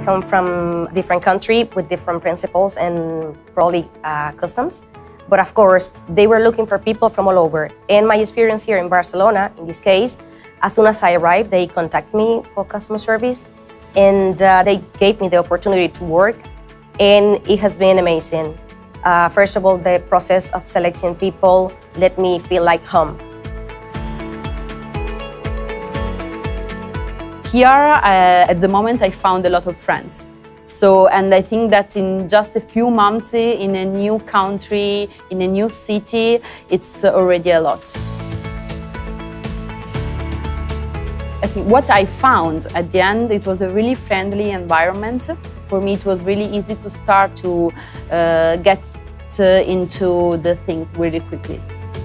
come from a different country with different principles and probably customs. But of course, they were looking for people from all over. And my experience here in Barcelona, in this case, as soon as I arrived, they contacted me for customer service, and they gave me the opportunity to work, and it has been amazing. First of all, the process of selecting people let me feel like home. Here, at the moment, I found a lot of friends. And I think that in just a few months, in a new country, in a new city, it's already a lot. I think what I found at the end, it was a really friendly environment. For me, it was really easy to start to get into the things really quickly.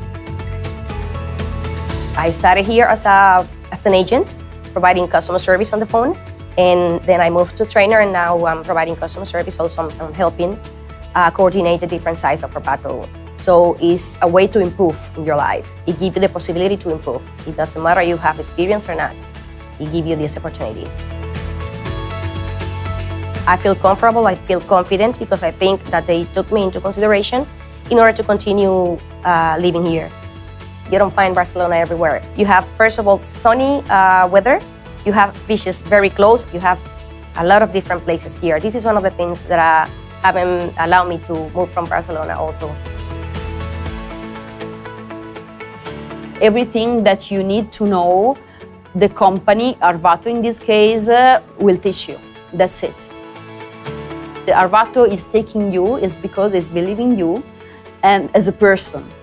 I started here as an agent, providing customer service on the phone. And then I moved to trainer, and now I'm providing customer service. Also, I'm helping coordinate the different sides of Arvato. So it's a way to improve in your life. It gives you the possibility to improve. It doesn't matter you have experience or not. It gives you this opportunity. I feel comfortable, I feel confident, because I think that they took me into consideration in order to continue living here. You don't find Barcelona everywhere. You have, first of all, sunny weather. You have beaches very close. You have a lot of different places here. This is one of the things that haven't allowed me to move from Barcelona also. Everything that you need to know, the company, Arvato in this case, will teach you. That's it. The Arvato is taking you is because it's believing you and as a person.